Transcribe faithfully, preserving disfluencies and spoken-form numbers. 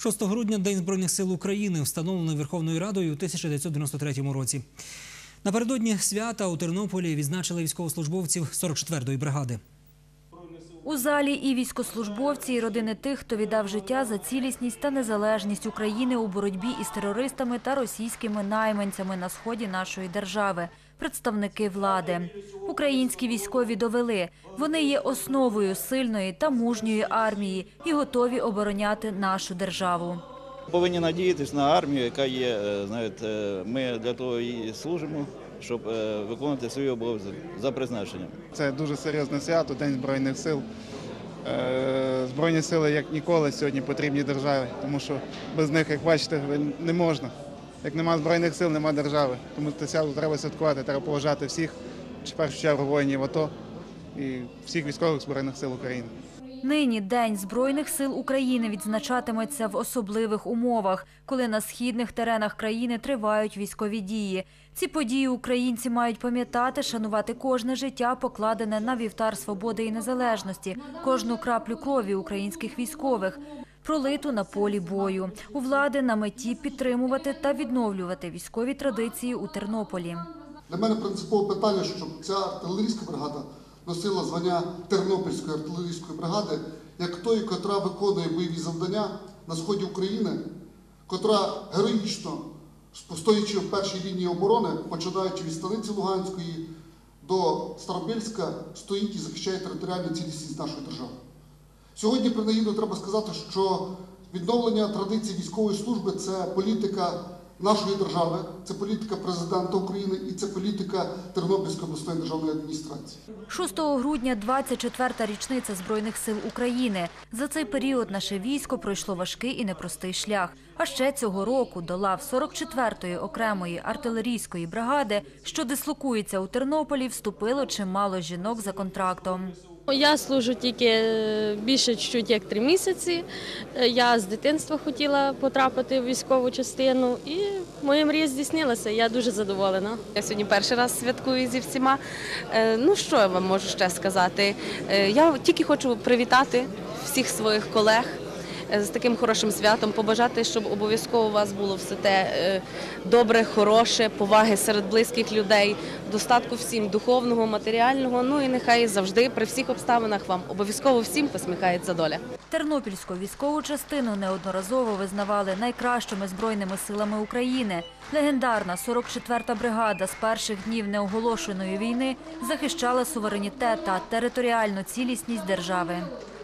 шостого грудня – День Збройних сил України, встановлений Верховною Радою у тисяча дев'ятсот дев'яносто третьому році. Напередодні свята у Тернополі відзначили військовослужбовців сорок четвертої бригади. У залі і військовослужбовці, і родини тих, хто віддав життя за цілісність та незалежність України у боротьбі із терористами та російськими найманцями на сході нашої держави. Представники влади. Українські військові довели, вони є основою сильної та мужньої армії і готові обороняти нашу державу. Повинні надіятися на армію, яка є, знаєте, ми для того і служимо, щоб виконувати свої обов'язки за призначенням. Це дуже серйозне свято, День Збройних сил. Збройні сили, як ніколи, сьогодні потрібні державі, тому що без них, як бачите, не можна. Як нема Збройних сил, нема держави. Тому це свято треба святкувати, треба поважати всіх, в першу чергу воїнів АТО і всіх військових Збройних сил України. Нині День Збройних сил України відзначатиметься в особливих умовах, коли на східних теренах країни тривають військові дії. Ці події українці мають пам'ятати, шанувати кожне життя, покладене на вівтар свободи і незалежності, кожну краплю крові українських військових, пролиту на полі бою. У влади на меті підтримувати та відновлювати військові традиції у Тернополі. Для мене принципове питання, щоб ця артилерійська бригада носила звання Тернопільської артилерійської бригади, як тої, котра виконує бойові завдання на сході України, котра героїчно, стоячи в першій лінії оборони, починаючи від Станиці Луганської до Старобільська, стоїть і захищає територіальну цілісність нашої держави. Сьогодні принагідно треба сказати, що відновлення традицій військової служби – це політика нашої держави, це політика президента України і це політика Тернопільської обласної державної адміністрації. шостого грудня – двадцять четверта річниця Збройних сил України. За цей період наше військо пройшло важкий і непростий шлях. А ще цього року до лав сорок четвертої окремої артилерійської бригади, що дислокується у Тернополі, вступило чимало жінок за контрактом. Я служу тільки більше чуть-чуть як три місяці. Я з дитинства хотіла потрапити в військову частину і моя мрія здійснилася. Я дуже задоволена. Я сьогодні перший раз святкую зі всіма. Ну що я вам можу ще сказати? Я тільки хочу привітати всіх своїх колег з таким хорошим святом, побажати, щоб обов'язково у вас було все те добре, хороше, поваги серед близьких людей, достатку всім духовного, матеріального, ну і нехай завжди при всіх обставинах вам обов'язково всім посміхається доля. Тернопільську військову частину неодноразово визнавали найкращими збройними силами України. Легендарна сорок четверта бригада з перших днів неоголошеної війни захищала суверенітет та територіальну цілісність держави.